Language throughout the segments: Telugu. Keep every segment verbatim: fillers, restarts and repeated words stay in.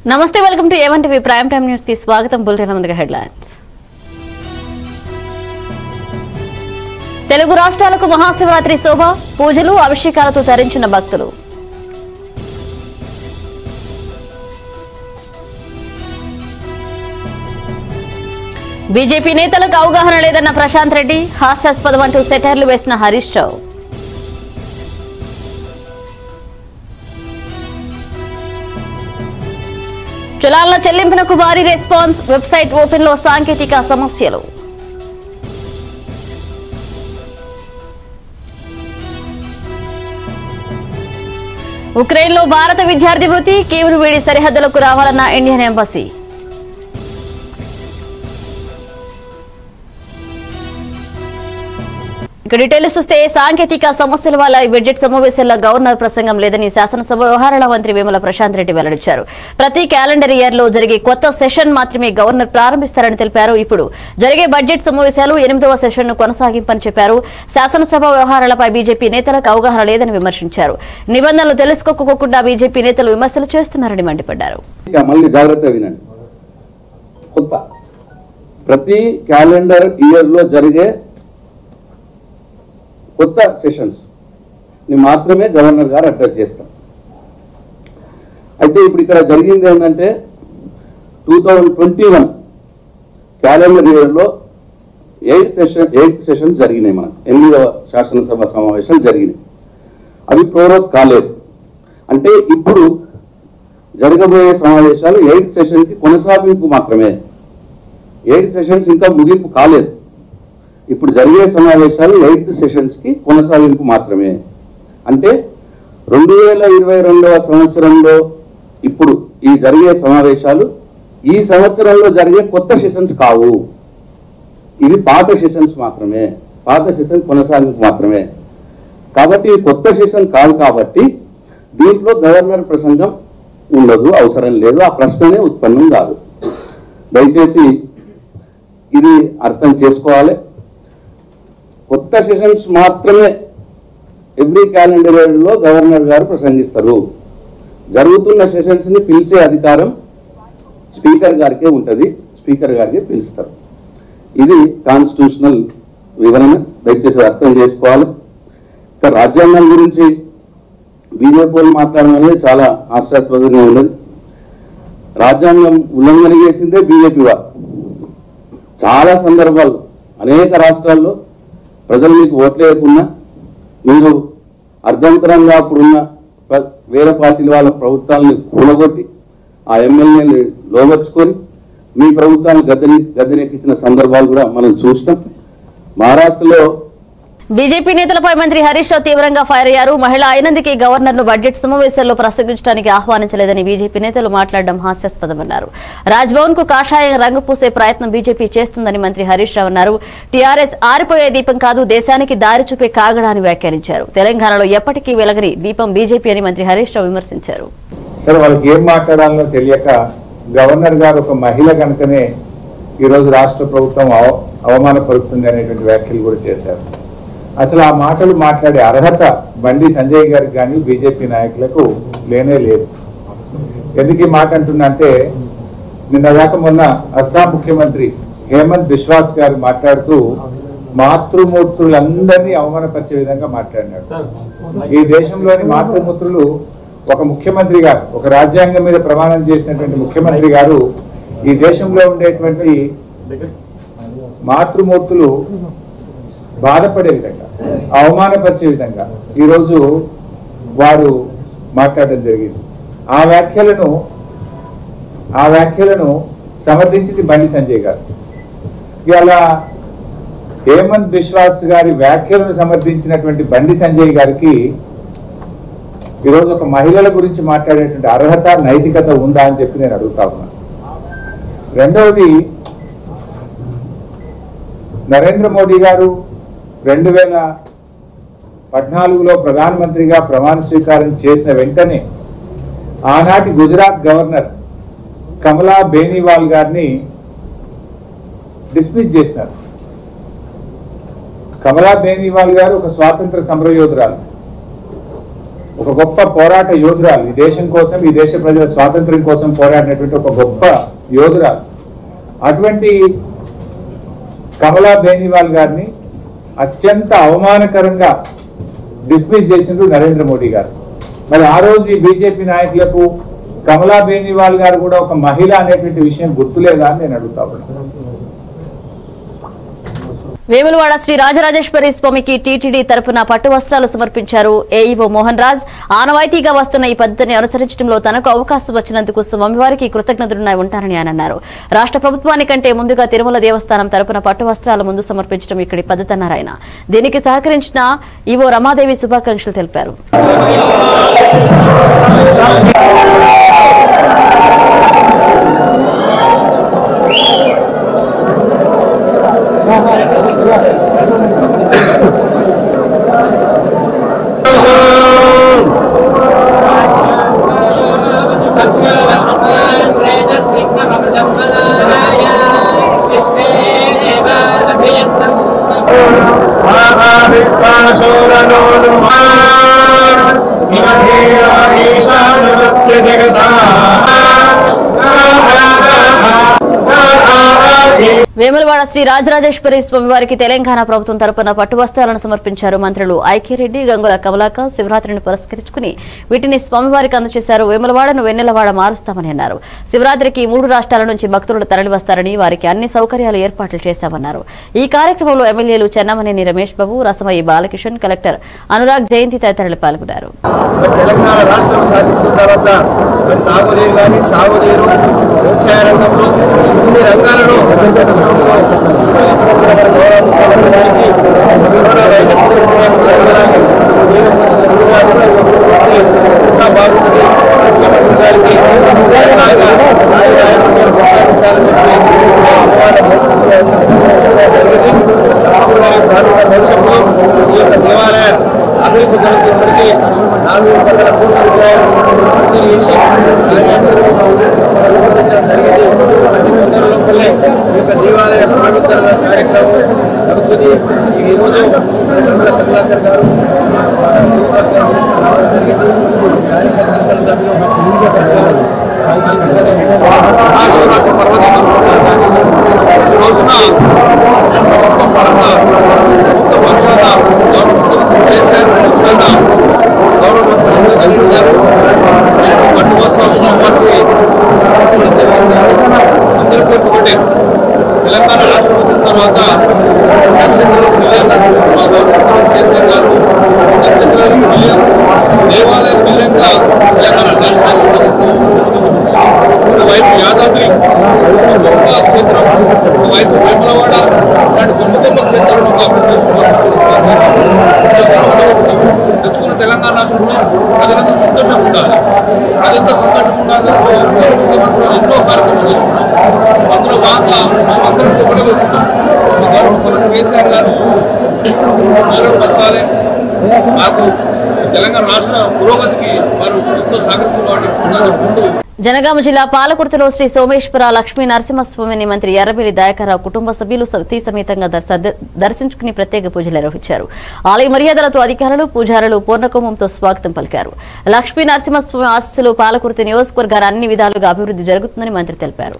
నమస్తే, welcome to A one TV prime time news కి స్వాగతం. బులెటిన్ ముందుగా హెడ్లైన్స్. తెలుగు రాష్ట్రాలకు మహాశివరాత్రి శోభ, పూజలు అభిషేకాలతో తరించిన భక్తులు. బీజేపీ నేతలకు అవగాహన లేదన్న ప్రశాంత్ రెడ్డి, హాస్యాస్పదం అంటూ సెటైర్లు వేసిన హరీష్ రావు. తులాల చెల్లింపునకు భారీ రెస్పాన్స్, వెబ్సైట్ ఓపెన్ లో సాంకేతిక సమస్యలు. ఉక్రెయిన్ లో భారత విద్యార్థి మృతి, కీవ్ను వీడి సరిహద్దులకు రావాలన్న ఇండియన్ ఎంబసీ. ఇక డీటెయిల్స్ చూస్తే సాంకేతిక సమస్యల వల్ల ఈ బడ్జెట్ సమావేశంలో గవర్నర్ ప్రసంగం లేదని శాసనసభ వ్యవహారాల మంత్రి వేముల ప్రశాంత్ రెడ్డి వెల్లడించారు. ప్రతి క్యాలెండర్ ఇయర్ లో జరిగే కొత్త సెషన్ మాత్రమే గవర్నర్ ప్రారంభిస్తారని తెలిపారు. ఇప్పుడు జరిగే బడ్జెట్ సమావేశాలు ఎనిమిదవ సెషన్ ను కొనసాగింపని చెప్పారు. శాసనసభ వ్యవహారాలపై బీజేపీ నేతలకు అవగాహన లేదని విమర్శించారు. నిబంధనలు తెలుసుకోకుండా బీజేపీ నేతలు విమర్శలు చేస్తున్నారని మండిపడ్డారు. ప్రతి క్యాలెండర్ ఇయర్ లో జరిగే కొత్త సెషన్స్ ని మాత్రమే గవర్నర్ గారు అడ్రస్ చేస్తారు. అయితే ఇప్పుడు ఇక్కడ జరిగింది ఏంటంటే two thousand twenty one calendar ఇయర్లో ఎయిత్ సెషన్ ఎయిత్ సెషన్స్ జరిగినాయి. మనకు ఎనిమిదవ శాసనసభ సమావేశాలు జరిగినాయి. అవి ప్రోరోగ్ కాలేదు. అంటే ఇప్పుడు జరగబోయే సమావేశాలు ఎయిత్ సెషన్కి కొనసాగింపు మాత్రమే. ఎయిత్ సెషన్స్ ఇంకా ముగింపు కాలేదు. ఇప్పుడు జరిగే సమావేశాలు ఎయిత్ సెషన్స్ కి కొనసాగింపు మాత్రమే. అంటే రెండు వేల ఇరవై రెండవ సంవత్సరంలో ఇప్పుడు ఈ జరిగే సమావేశాలు ఈ సంవత్సరంలో జరిగే కొత్త సెషన్స్ కావు. ఇవి పాత సెషన్స్ మాత్రమే, పాత సెషన్ కొనసాగింపు మాత్రమే. కాబట్టి ఇది కొత్త సెషన్ కాదు. కాబట్టి దీంట్లో గవర్నర్ ప్రసంగం ఉండదు, అవసరం లేదు, ఆ ప్రశ్ననే ఉత్పన్నం కాదు. దయచేసి ఇది అర్థం చేసుకోవాలి. కొత్త సెషన్స్ మాత్రమే ఎవ్రీ క్యాలెండర్ ఇయర్లో గవర్నర్ గారు ప్రసంగిస్తారు. జరుగుతున్న సెషన్స్ ని పిలిచే అధికారం స్పీకర్ గారికే ఉంటుంది. స్పీకర్ గారికి పిలుస్తారు. ఇది కాన్స్టిట్యూషనల్ వివరణ, దయచేసి అర్థం చేసుకోవాలి. ఇక రాజ్యాంగం గురించి బీజేపీ వాళ్ళు మాట్లాడడం అనేది చాలా హాస్యాస్పదంగా ఉన్నది. రాజ్యాంగం ఉల్లంఘన చేసిందే బీజేపీ వారు. చాలా సందర్భాలు అనేక రాష్ట్రాల్లో ప్రజలు మీకు ఓట్లేయకున్నా మీరు అర్ధంతరంగా అప్పుడున్న వేరే పార్టీల వాళ్ళ ప్రభుత్వాలను కూలగొట్టి ఆ ఎమ్మెల్యేని లోబర్చుకొని మీ ప్రభుత్వాన్ని గద్దెని గద్దెనెక్కించిన సందర్భాలు కూడా మనం చూస్తాం. మహారాష్ట్రలో బీజేపీ నేతలపై మంత్రి హరీష్ రావు తీవ్రంగా ఫైర్ అయ్యారు. మహిళ అయినందుకే గవర్నర్ ను బడ్జెట్ సమావేశాల్లో ప్రసంగించడానికి ఆహ్వానించలేదని బీజేపీ నేతలు మాట్లాడడం హాస్యాస్పదమన్నారు. రాజ్భవన్ కు కాషాయం రంగు పూసే ప్రయత్నం బీజేపీ చేస్తుందని మంత్రి హరీష్ రావు అన్నారు. టీఆర్ఎస్ ఆరిపోయే దీపం కాదు, దేశానికి దారి చూపే కాగడా అని వ్యాఖ్యానించారు. తెలంగాణలో ఎప్పటికీ వెలగని దీపం బీజేపీ అని మంత్రి హరీష్ రావు విమర్శించారు. సరే, వాళ్ళకి ఏం మాట్లాడాలో తెలియక గవర్నర్ గారు ఒక మహిళ కనుకనే ఈరోజు రాష్ట్ర ప్రభుత్వం అవమానపరుస్తుంది అనేటువంటి వ్యాఖ్యలు కూడా చేశారు. అసలు ఆ మాటలు మాట్లాడే అర్హత బండి సంజయ్ గారికి కానీ బీజేపీ నాయకులకు లేనే లేదు. ఎందుకు ఈ మాట అంటున్నా అంటే, నిన్న దాకా మొన్న అస్సాం ముఖ్యమంత్రి హేమంత్ బిశ్వాస్ గారు మాట్లాడుతూ మాతృమూర్తులందరినీ అవమానపరిచే విధంగా మాట్లాడినాడు. ఈ దేశంలోని మాతృమూర్తులు ఒక ముఖ్యమంత్రి గారు, ఒక రాజ్యాంగం మీద ప్రమాణం చేసినటువంటి ముఖ్యమంత్రి గారు ఈ దేశంలో ఉండేటువంటి మాతృమూర్తులు బాధపడే విధంగా, అవమానపరిచే విధంగా ఈరోజు వారు మాట్లాడడం జరిగింది. ఆ వ్యాఖ్యలను ఆ వ్యాఖ్యలను సమర్థించింది బండి సంజయ్ గారు. ఇలా హేమంత్ బిశ్వాస్ గారి వ్యాఖ్యలను సమర్థించినటువంటి బండి సంజయ్ గారికి ఈరోజు ఒక మహిళల గురించి మాట్లాడేటువంటి అర్హత, నైతికత ఉందా అని చెప్పి నేను అడుగుతా ఉన్నా. రెండవది, నరేంద్ర మోడీ గారు రెండు వేల పద్నాలుగులో ప్రధానమంత్రిగా ప్రమాణ స్వీకారం చేసిన వెంటనే ఆనాటి గుజరాత్ గవర్నర్ కమలా బేనీవాల్ గారిని డిస్మిస్ చేసినారు. కమలా బేనీవాల్ గారు ఒక స్వాతంత్ర సమరయోధురాలు. ఒక గొప్ప పోరాట యోధురాలు, ఈ దేశం కోసం, ఈ దేశ ప్రజల స్వాతంత్ర్యం కోసం పోరాడినటువంటి ఒక గొప్ప యోధురాలు. అటువంటి కమలా బేనివాల్ గారిని అత్యంత అవమానకరంగా డిస్మిస్ చేసిండ్రు నరేంద్ర మోడీ గారు. మరి ఆ రోజు ఈ బీజేపీ నాయకులకు కమలా బేనివాల్ గారు కూడా ఒక మహిళ అనేటువంటి విషయం గుర్తులేదా అని నేను అడుగుతా ఉన్నాను. వేములవాడ శ్రీ రాజరాజేశ్వరి స్వామికి టీటీడీ తరపున పట్టు వస్త్రాలు సమర్పించారు ఏఈఓ మోహన్ రాజ్. ఆనవాయితీగా వస్తున్న ఈ పద్ధతిని అనుసరించడంలో తనకు అవకాశం వచ్చినందుకు స్వామివారికి కృతజ్ఞతలున్నాయి ఉంటారని ఆయన అన్నారు. రాష్ట్ర ప్రభుత్వానికంటే ముందుగా తిరుమల దేవస్థానం తరపున పట్టు వస్త్రాలు ముందు సమర్పించడం ఇక్కడి పద్ధతి అన్నారు ఆయన. దీనికి సహకరించిన ఈవో రమాదేవి శుభాకాంక్షలు తెలిపారు. వేములవాడ శ్రీ రాజరాజేశ్వరి స్వామివారికి తెలంగాణ ప్రభుత్వం తరపున పట్టు వస్త్రాలను సమర్పించారు మంత్రులు ఐక్యరెడ్డి, గంగుల కమలాక. శివరాత్రిని పురస్కరించుకుని వీటిని స్వామివారికి అందజేశారు. వేములవాడను వెన్నెలవాడ మారుస్తామని అన్నారు. శివరాత్రికి మూడు రాష్ట్రాల నుంచి భక్తులు తరలివస్తారని, వారికి అన్ని సౌకర్యాలు ఏర్పాట్లు చేశామన్నారు. ఈ కార్యక్రమంలో ఎమ్మెల్యేలు చెన్నమనేని రమేష్ బాబు, రసమయ్యి బాలకిషన్, కలెక్టర్ అనురాగ్ జయంతి తదితరులు పాల్గొన్నారు. తెలంగాణ రాష్ట్రం సాధించిన తర్వాత తాగునీరు కానీ సాగునీరు, వ్యవసాయ రంగంలో అన్ని రంగాలలో కరోనా వైరస్ ఇంకా బాగుంటుంది. ముఖ్యమంత్రి గారికి ప్రసాదించాలని చెప్పి జరిగింది. తప్పకుండా రానున్న భవిష్యత్తులో ఈ యొక్క దేవాలయ అభివృద్ధి కొరకు ఇప్పటికీ నాలుగు వందల కోట్ల రూపాయలు మంజూరు చేసి కార్యాచరణ రూపొందించడం జరిగింది. అతి తొందర లోపలే ఈ యొక్క దేవాలయ పునరుద్ధరణ కార్యక్రమం జరుగుతుంది. ఈరోజు గంగుల కమలాకర్ గారు శివశక్తి రావడం జరిగింది. స్థానిక శాసనసభ్యులు మహాశివరాత్రి పర్వదినం ఈ రోజున ప్రభుత్వం పరంగా ప్రభుత్వ పక్షాన గౌరవ ముఖ్యమంత్రి కేసీఆర్ పక్షాన గౌరవ మంత్రి రెడ్డి గారు నేను పట్టు వస్త్రోత్సవం వారికి అందరి కోరిక ఒకటే, తెలంగాణ రాష్ట్రం వచ్చిన తర్వాత నక్షత్రాలకు నిలయంగా మా గౌరవ ముఖ్యమంత్రి కేసీఆర్ గారు నక్షత్రాలకు నిలయం, దేవాలయం నిలయంగా తెలంగాణ రాష్ట్రాన్ని ఒకవైపు యాదాద్రి గొప్ప క్షేత్రం, ఒకవైపు వేములవాడ ఇలాంటి గొప్ప గొప్ప క్షేత్రాలను అభివృద్ధి తెచ్చుకున్న తెలంగాణ రాష్ట్రంలో ప్రజలంతా సంతోషంగా ఉండాలి. ప్రజలంతా సంతోషంగా ఉండాలని ముఖ్యమంత్రి ఎన్నో కార్యక్రమాలు చేసుకున్నాం. అందులో భాగంగా మేమందరం ఒకటే కోరుకుంటాం, గౌరవ ముఖ్యమంత్రి కేసీఆర్ గారు అందరూ బతకాలి, మాకు తెలంగాణ రాష్ట్ర పురోగతికి వారు ఎంతో సహకరిస్తున్న ముందు. జనగామ జిల్లా పాలకుర్తిలో శ్రీ సోమేశ్వర లక్ష్మీ నరసింహస్వామిని మంత్రి ఎర్రబెల్లి దయాకర్రావు కుటుంబ సభ్యులు సతీ సమేతంగా దర్శించుకుని ప్రత్యేక పూజలు నిర్వహించారు. ఆలయ మర్యాదలతో అధికారులు, పూజారులు పూర్ణకుంభంతో స్వాగతం పలికారు. లక్ష్మీ నరసింహస్వామి ఆశీస్సులు పాలకుర్తి నియోజకవర్గాన్ని అన్ని విధాలుగా అభివృద్ధి జరుగుతుందని మంత్రి తెలిపారు.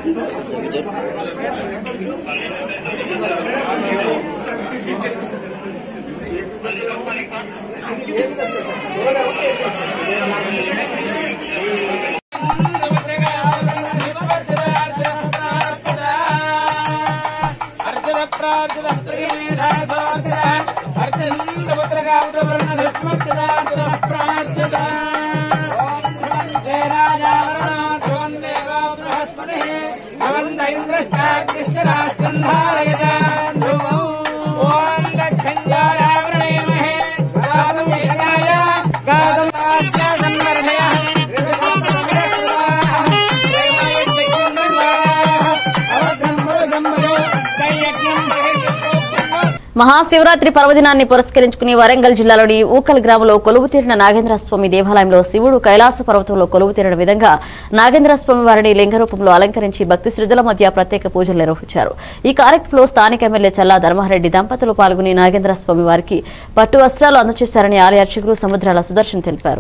మహాశివరాత్రి పర్వదినాన్ని పురస్కరించుకుని వరంగల్ జిల్లాలోని ఊకల్ గ్రామంలో కొలువు తీరిన నాగేంద్రస్వామి దేవాలయంలో శివుడు కైలాస పర్వతంలో కొలువు తీరిన విధంగా నాగేంద్రస్వామి వారిని లింగరూపంలో అలంకరించి భక్తి శ్రద్ధల మధ్య ప్రత్యేక పూజలు నిర్వహించారు. ఈ కార్యక్రమంలో స్థానిక ఎమ్మెల్యే చల్లా ధర్మారెడ్డి దంపతులు పాల్గొని నాగేంద్రస్వామి వారికి పట్టు వస్త్రాలు అందజేశారని ఆలయ అర్చకులు సముద్రాల సుదర్శన్ తెలిపారు.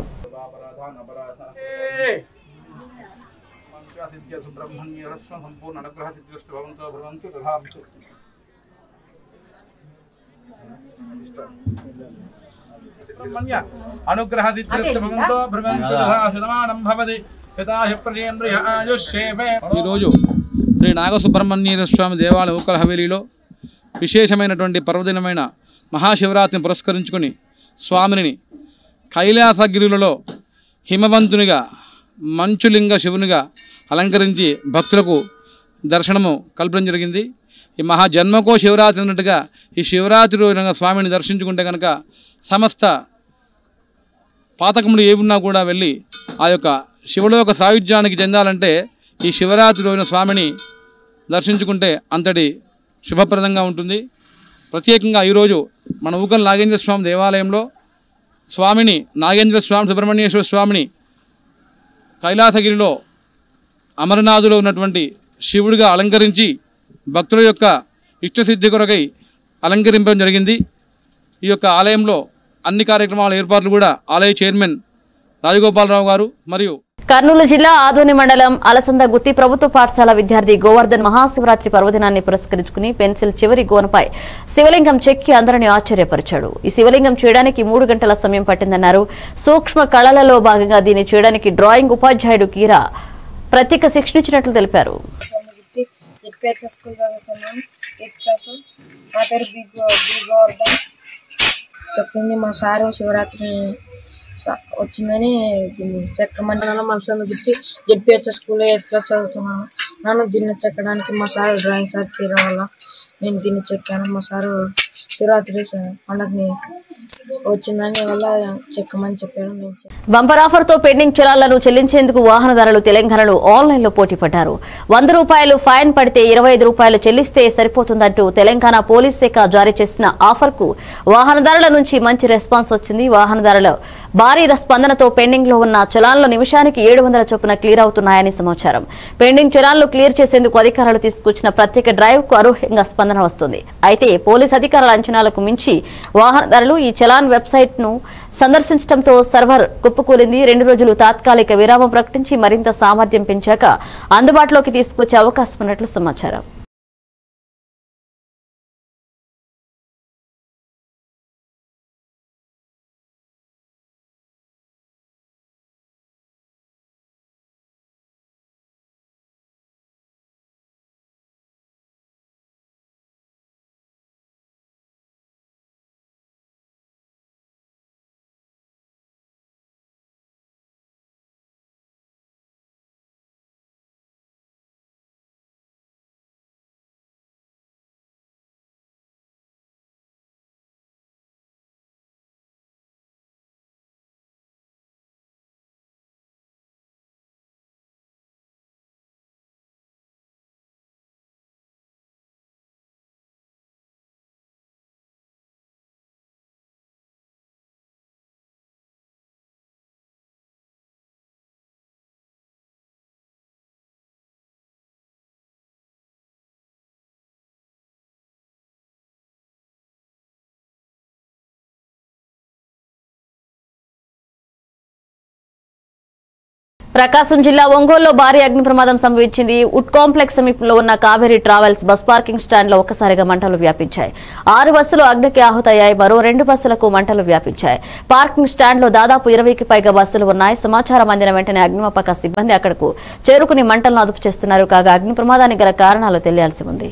ఈరోజు శ్రీ నాగసుబ్రహ్మణ్యేశ్వర స్వామి దేవాలయం ఊకల్ హవేలీలో విశేషమైనటువంటి పర్వదినమైన మహాశివరాత్రిని పురస్కరించుకొని స్వామిని కైలాసగిరులలో హిమవంతునిగా మంచులింగ శివునిగా అలంకరించి భక్తులకు దర్శనము కల్పించడం జరిగింది. ఈ మహా జన్మకో శివరాత్రి అన్నట్టుగా ఈ శివరాత్రి రోజున స్వామిని దర్శించుకుంటే కనుక సమస్త పాతకములు ఏమున్నా కూడా వెళ్ళి ఆ యొక్క శివలోక సాయుధ్యానికి చెందాలంటే ఈ శివరాత్రి రోజున స్వామిని దర్శించుకుంటే అంతటి శుభప్రదంగా ఉంటుంది. ప్రత్యేకంగా ఈరోజు మన ఊకల్ నాగేంద్ర స్వామి దేవాలయంలో స్వామిని నాగేంద్ర స్వామి సుబ్రహ్మణ్యేశ్వర స్వామిని కైలాసగిరిలో అమరనాథులో ఉన్నటువంటి శివుడిగా అలంకరించి భక్తుల యొక్క ఇష్టసిద్ధి కొరకై అలంకరించడం జరిగింది. ఈ యొక్క ఆలయంలో అన్ని కార్యక్రమాల ఏర్పాట్లు కూడా ఆలయ చైర్మన్ రాజగోపాలరావు గారు మరియు కర్నూలు జిల్లా ఆదోని మండలం అలసంద గుత్తి ప్రభుత్వ పాఠశాల విద్యార్థి గోవర్ధన్ మహాశివరాత్రి పర్వదినాన్ని పురస్కరించుకుని పెన్సిల్ చివరి గోనపై శివలింగం చెక్కి అందరినీ ఆశ్చర్యపరిచాడు. ఈ శివలింగం చేయడానికి మూడు గంటల సమయం పట్టిందన్నారు. సూక్ష్మ కళలలో భాగంగా దీన్ని చేయడానికి డ్రాయింగ్ ఉపాధ్యాయుడు కీరా ప్రత్యేక శిక్షణ ఇచ్చినట్లు తెలిపారు. చెప్పింది మా సారు శివరాత్రి వచ్చిందని చెక్కమంటున్నాను. మనసు గుర్తి జెడ్పీహెచ్ స్కూల్లో ఎట్లా చదువుతున్నాను. నన్ను దీన్ని చెక్కడానికి మా సారు డ్రాయింగ్ సార్ తీయడం వల్ల నేను దీన్ని చెక్కాను. మా సారు శివరాత్రి పండుగని వచ్చిందని వల్ల చెక్కమని చెప్పారు. బంపర్ ఆఫర్ తో పెండింగ్ చలాలను చెల్లించేందుకు వాహనదారులు తెలంగాణలో ఆన్లైన్ లో పోటీ పడ్డారు. వంద రూపాయలు ఫైన్ పడితే ఇరవై ఐదు రూపాయలు చెల్లిస్తే సరిపోతుందంటూ తెలంగాణ పోలీస్ శాఖ జారీ చేసిన ఆఫర్ కు వాహనదారుల నుంచి మంచి రెస్పాన్స్ వచ్చింది. వాహనదారుల భారీ స్పందనతో పెండింగ్ లో ఉన్న చలాన్లు నిమిషానికి ఏడు వందల చొప్పున క్లియర్ అవుతున్నాయని సమాచారం. పెండింగ్ చలాన్లు క్లియర్ చేసేందుకు అధికారులు తీసుకొచ్చిన ప్రత్యేక డ్రైవ్ కు అనూహ్యంగా స్పందన వస్తుంది. అయితే పోలీస్ అధికారుల అంచనాలకు మించి వాహనదారులు ఈ చలాన్ వెబ్సైట్ ను సందర్శించడంతో సర్వర్ కుప్పకూలింది. రెండు రోజులు తాత్కాలిక విరామం ప్రకటించి మరింత సామర్థ్యం పెంచాక అందుబాటులోకి తీసుకొచ్చే అవకాశం ఉన్నట్లు సమాచారం. ప్రకాశం జిల్లా ఒంగోలులో భారీ అగ్ని ప్రమాదం సంభవించింది. వుడ్ కాంప్లెక్స్ సమీపంలో ఉన్న Kaveri travels bus parking stand లో ఒక్కసారిగా మంటలు వ్యాపించాయి. ఆరు బస్సులు అగ్నికి ఆహుతయ్యాయి. మరో రెండు బస్సులకు మంటలు వ్యాపించాయి. పార్కింగ్ స్టాండ్ లో దాదాపు ఇరవైకి పైగా బస్సులు ఉన్నాయి. సమాచారం అందిన వెంటనే అగ్నిమాపక సిబ్బంది అక్కడకు చేరుకుని మంటలను అదుపు చేస్తున్నారు. కాగా అగ్ని ప్రమాదానికి గల కారణాలు తెలియాల్సి ఉంది.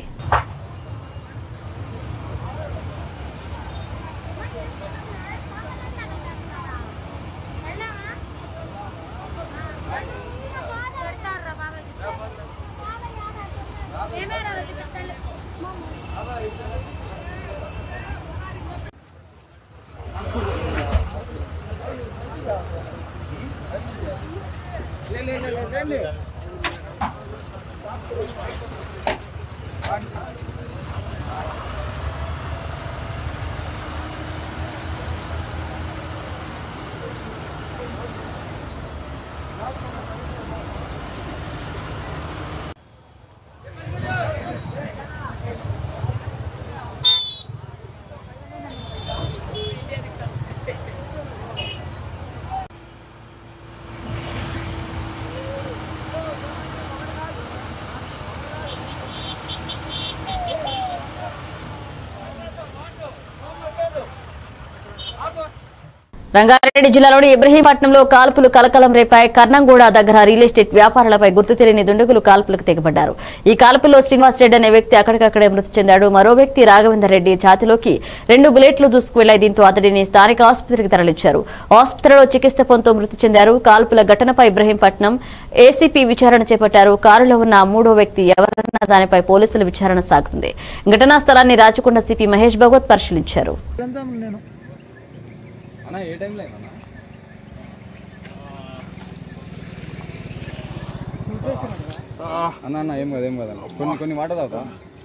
రంగారెడ్డి జిల్లాలోని ఇబ్రహీంపట్నంలో కాల్పులు కలకలం రేపాయి. కర్నంగూడ దగ్గర రియల్ ఎస్టేట్ వ్యాపారులపై గుర్తు తెలియని దుండగులు కాల్పులకు తెగబడ్డారు. ఈ కాల్పుల్లో శ్రీనివాస్ రెడ్డి అనే వ్యక్తి అక్కడికక్కడే మృతి చెందాడు. మరో వ్యక్తి రాఘవేందర్ రెడ్డి ఛాతిలోకి రెండు బుల్లెట్లు దూసుకువెళ్లాయి. దీంతో అతడిని స్థానిక ఆసుపత్రికి తరలించారు. ఆసుపత్రిలో చికిత్స పొందుతూ మృతి చెందారు. కాల్పుల ఘటనపై ఇబ్రహీంపట్నం ఏసీపీ విచారణ చేపట్టారు. కారులో ఉన్న మూడో వ్యక్తి ఎవరన్న దానిపై పోలీసుల విచారణ సాగుతుంది. ఘటనా స్థలాన్ని రాచకొండ సిపి మహేష్ భగవత్ పరిశీలించారు. అన్న అన్న ఏం కదా ఏం కదా కొన్ని కొన్ని మాట తాగుతా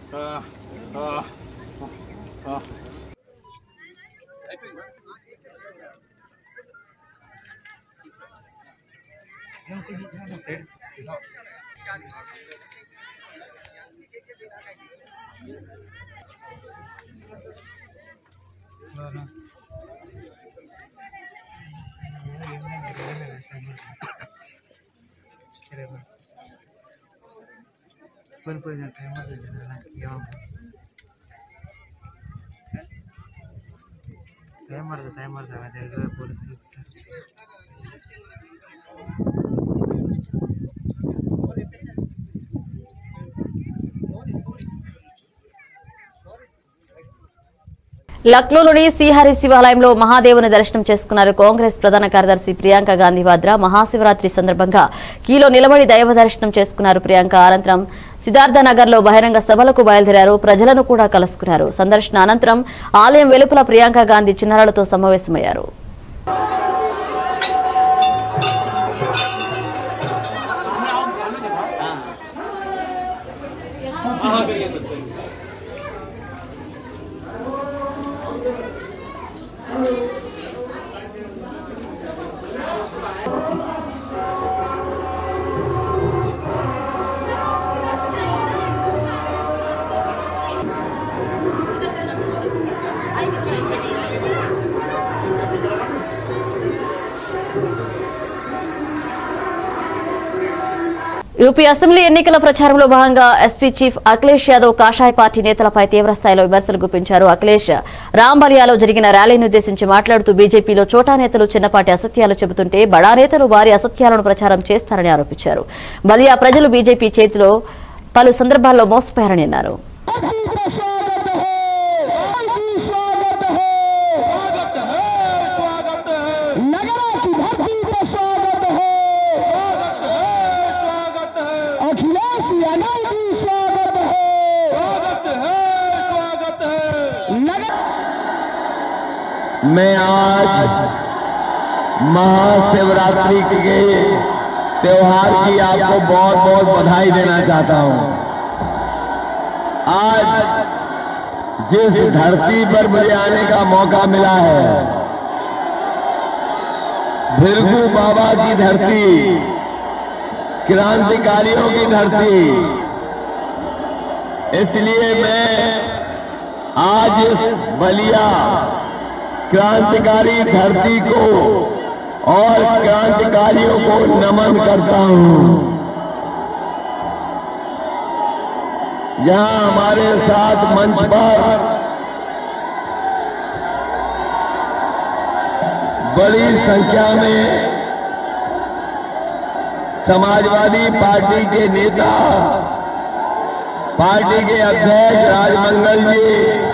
ಟೈಮ್ ಮಾಡ್ದೆ ಟೈಮ್ ಮಾಡ್ದೆ ಅದೆಲ್ಲ ಪೊಲೀಸ್ లక్నోలోని శ్రీహరి శివాలయంలో మహాదేవుని దర్శనం చేసుకున్నారు. కాంగ్రెస్ ప్రధాన కార్యదర్శి ప్రియాంక గాంధీ వాద్రా మహాశివరాత్రి సందర్భంగా కీలో నిలబడి దైవ దర్శనం చేసుకున్నారు. ప్రియాంక అనంతరం సిద్ధార్థనగర్ లో బహిరంగ సభలకు బయలుదేరారు. ప్రజలను కూడా కలుసుకున్నారు. సందర్శన అనంతరం ఆలయం వెలుపల ప్రియాంక గాంధీ చిన్నారులతో సమావేశమయ్యారు. యూపీ అసెంబ్లీ ఎన్నికల ప్రచారంలో భాగంగా ఎస్పీ చీఫ్ అఖిలేష్ యాదవ్ కాషాయ పార్టీ నేతలపై తీవ్రస్థాయిలో విమర్శలు గుప్పించారు. అఖిలేష్ రాంబలియాలో జరిగిన ర్యాలీని ఉద్దేశించి మాట్లాడుతూ బీజేపీలో చోటా నేతలు చిన్నపాటి అసత్యాలు చెబుతుంటే బడా నేతలు వారి అసత్యాలను ప్రచారం చేస్తారని ఆరోపించారు. బలియా ప్రజలు బీజేపీ చేతిలో పలు సందర్భాల్లో మోసపోయారని అన్నారు. मैं आज महाशिवरात्रि के त्योहार की आपको बहुत बहुत बधाई देना चाहता हूं। आज जिस धरती पर मुझे आने का मौका मिला है, भिरकू बाबा की धरती, क्रांतिकारियों की धरती, इसलिए मैं आज इस बलिया क्रांतिकारी धरती को और क्रांतिकारियों को नमन करता हूं। जहां हमारे साथ मंच पर बड़ी संख्या में समाजवादी पार्टी के नेता, पार्टी के अध्यक्ष राजमंगल जी,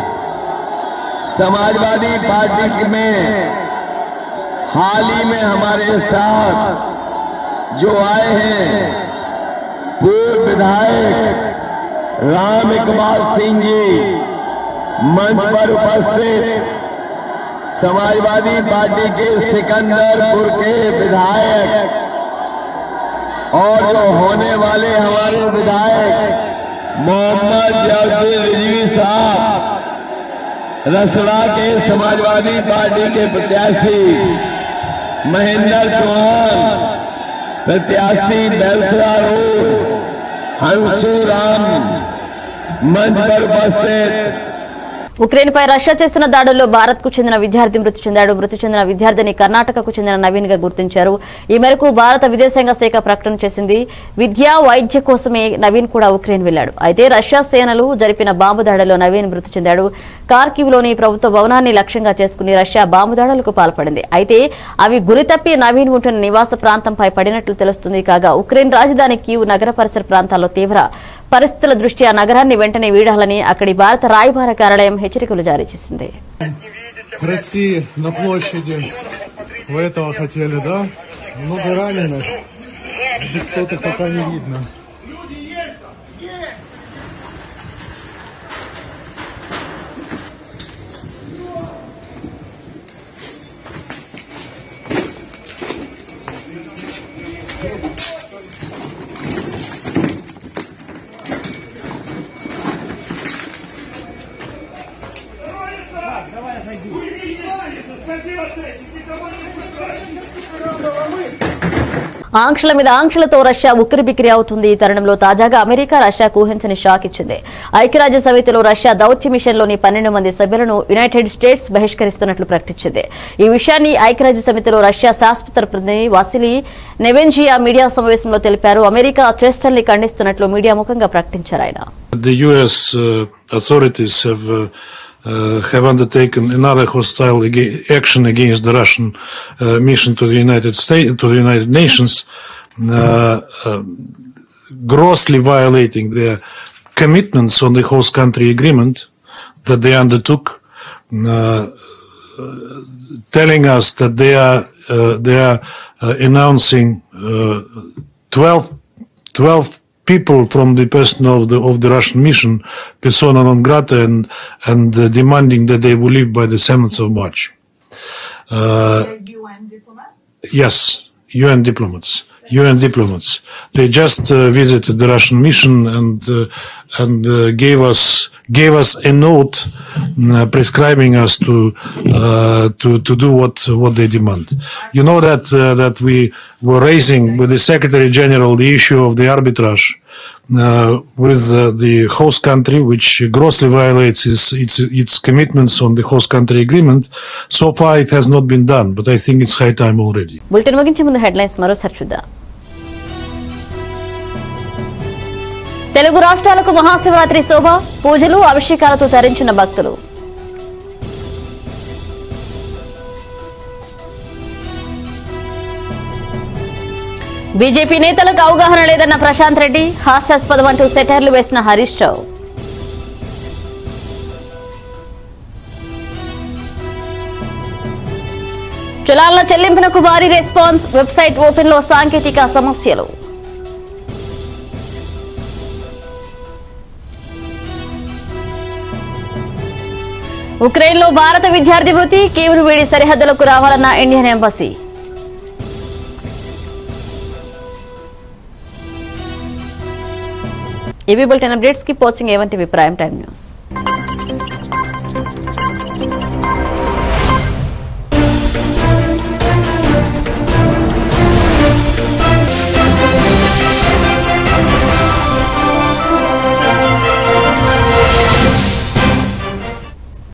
समाजवादी पार्टी में हाल ही में हमारे साथ जो आए हैं पूर्व विधायक राम इकबाल सिंह जी, मंच पर उपस्थित समाजवादी पार्टी के सिकंदरपुर के विधायक और जो होने वाले हमारे विधायक मोहम्मद जयउद्दीन रिजवी साहब, रसड़ा के समाजवादी पार्टी के प्रत्याशी महेंद्र चौहान, प्रत्याशी बेलसरा रोड हंसू राम, मंच पर उपस्थित। ఉక్రెయిన్ పై రష్యా చేసిన దాడుల్లో భారత్ కు చెందిన విద్యార్థి మృతి చెందాడు. మృతి చెందిన విద్యార్థిని కర్ణాటకకు చెందిన నవీన్ గా గుర్తించారు. ఈ మేరకు భారత విదేశాంగ శాఖ ప్రకటన చేసింది. విద్య వైద్య కోసమే నవీన్ కూడా ఉక్రెయిన్ వెళ్లాడు. అయితే రష్యా సేనలు జరిపిన బాంబు దాడిలో నవీన్ మృతి చెందాడు. కార్కివ్ లోని ప్రభుత్వ భవనాన్ని లక్ష్యంగా చేసుకుని రష్యా బాంబు దాడులకు పాల్పడింది. అయితే అవి గురితప్పి నవీన్ ఉంటున్న నివాస ప్రాంతంపై పడినట్లు తెలుస్తుంది. కాగా ఉక్రెయిన్ రాజధాని కీవ్ నగర పరిసర ప్రాంతాల్లో తీవ్ర పరిస్థితుల దృష్ట్యా నగరాన్ని వెంటనే వీడాలని అక్కడి భారత రాయబార కార్యాలయం హెచ్చరికలు జారీ చేసింది. России на площади у этого хотели, да? Много раненых. Бесцветных пока не видно. ఆంక్షల మీద ఆంక్షలతో రష్యా ఉక్కిరిబిక్కిరి అవుతుంది. ఈ తరుణంలో తాజాగా అమెరికా రష్యాకు ఊహించని షాక్ ఇచ్చింది. ఐక్యరాజ్య సమితిలో రష్యా దౌత్య మిషన్లోని పన్నెండు మంది సభ్యులను యునైటెడ్ స్టేట్స్ బహిష్కరిస్తున్నట్లు ప్రకటించింది. ఈ విషయాన్ని ఐక్యరాజ్య సమితిలో రష్యా శాశ్వత ప్రతినిధి వాసిలీ నెవెన్జియా మీడియా సమావేశంలో తెలిపారు. అమెరికా చేష్టల్ని ఖండిస్తున్నట్లు మీడియా ముఖంగా ప్రకటించారు ఆయన. The U S uh, authorities have uh, uh, have undertaken another hostile ag- action against the Russian uh, mission to the United States, to the United Nations, uh, uh, grossly violating their commitments on the host country agreement that they undertook, uh, telling us that they are uh, they are uh, announcing uh, twelve, twelve people from the personnel of the of the Russian mission persona non grata and and uh, demanding that they will leave by the seventh of March. Uh, U N diplomats? Yes, U N diplomats. U N diplomats. They just uh, visited the Russian mission and uh, and uh, gave us gave us a note uh, prescribing us to uh, to to do what what they demand. You know that uh, that we were raising with the Secretary General the issue of the arbitrage uh, with uh, the host country, which grossly violates its, its its commitments on the host country agreement. So far, it has not been done, but I think it's high time already. Bulletin ముగించే ముందు హెడ్లైన్స్ మరోసారి చూద్దాం. తెలుగు రాష్ట్రాలకు మహాశివరాత్రి శోభ, పూజలు అభిషేకాలతో తరించిన భక్తులు. బీజేపీ నేతలకు అవగాహన లేదన్న ప్రశాంత్ రెడ్డి, హాస్యాస్పదం అంటూ సెటైర్లు వేసిన హరీష్ రావు. చలాన్ల చెల్లింపునకు భారీ రెస్పాన్స్, వెబ్సైట్ ఓపెన్ లో సాంకేతిక సమస్యలు. ఉక్రెయిన్ లో భారత విద్యార్థి మృతి, కీవ్ను వీడి సరిహద్దులకు రావాలన్న ఇండియన్ ఎంబసీ. ఇవి బులెటిన్ అప్డేట్స్ కి watching A one TV prime time news.